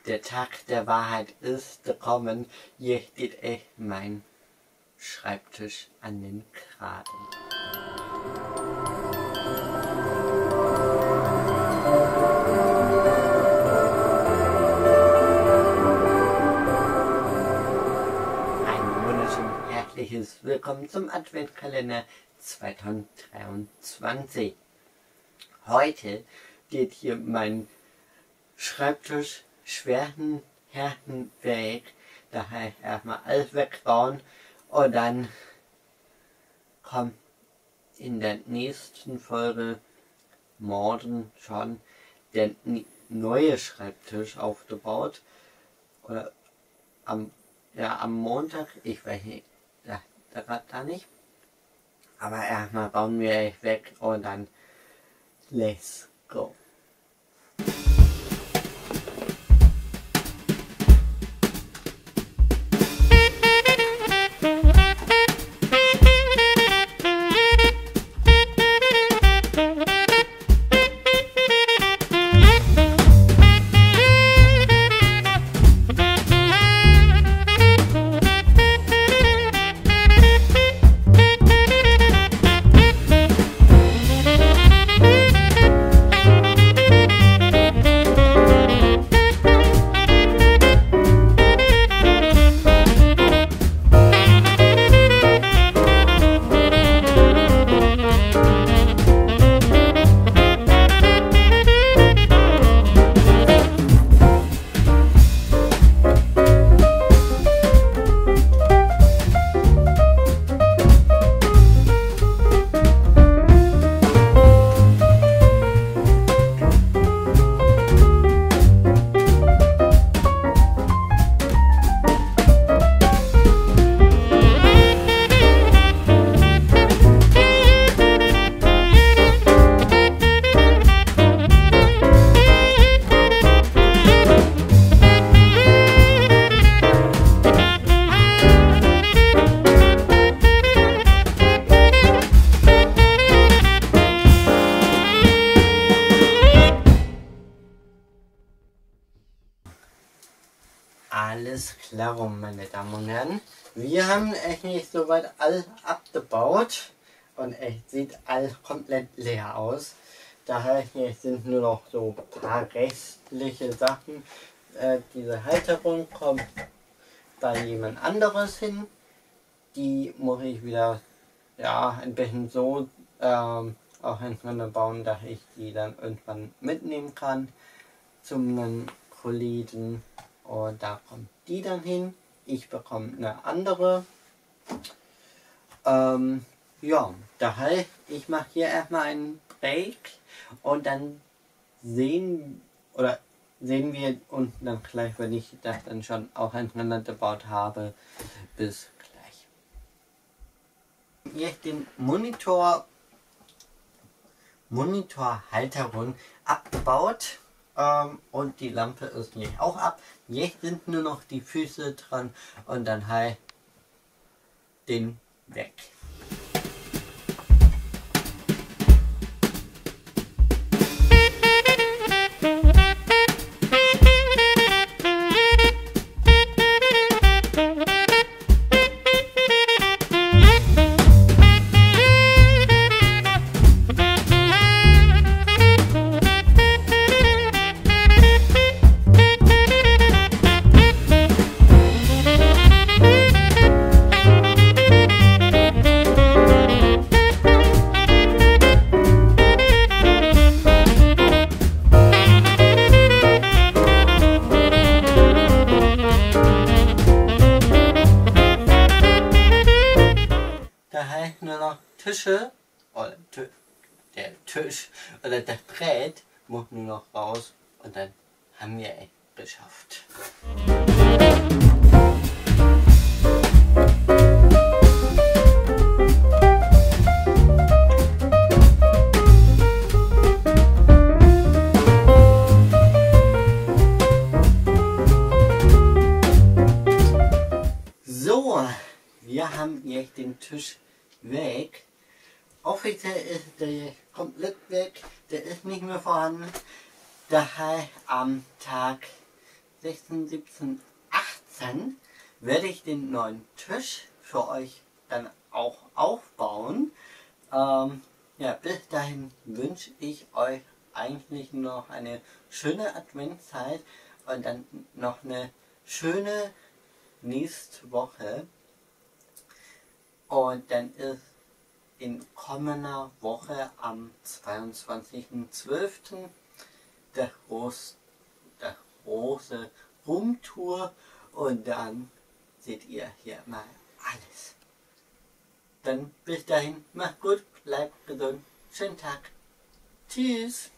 Der Tag der Wahrheit ist gekommen. Hier steht echt mein Schreibtisch an den Kragen. Ein wunderschön herzliches Willkommen zum Adventkalender 2023. Heute geht hier mein Schreibtisch schweren Härtenweg, daher erstmal alles wegbauen und dann kommt in der nächsten Folge morgen schon der neue Schreibtisch aufgebaut oder am Montag, ich weiß nicht, da nicht, aber erstmal bauen wir weg und dann let's go. Alles klar, meine Damen und Herren. Wir haben eigentlich soweit alles abgebaut und es sieht alles komplett leer aus. Daher sind nur noch so ein paar restliche Sachen. Diese Halterung kommt bei jemand anderes hin. Die muss ich wieder ein bisschen so auch hintereinander bauen, dass ich die dann irgendwann mitnehmen kann zum Kollegen. Und da kommt die dann hin. Ich bekomme eine andere. Daher, ich mache hier erstmal einen Break und dann sehen wir unten dann gleich, wenn ich das dann schon auch hintereinander gebaut habe. Bis gleich. Hier den Monitorhalterung abgebaut. Und die Lampe ist hier auch ab. Jetzt sind nur noch die Füße dran und dann halt den weg. Nur noch Tische oder der Tisch oder das Brett muss nur noch raus und dann haben wir es geschafft. So, wir haben jetzt den Tisch weg. Offiziell ist der komplett weg, der ist nicht mehr vorhanden. Daher am Tag 16, 17, 18 werde ich den neuen Tisch für euch dann auch aufbauen. Ja, bis dahin wünsche ich euch eigentlich noch eine schöne Adventszeit und dann noch eine schöne nächste Woche. Und dann ist in kommender Woche am 22.12. der große Roomtour und dann seht ihr hier mal alles. Dann bis dahin, macht gut, bleibt gesund, schönen Tag, tschüss.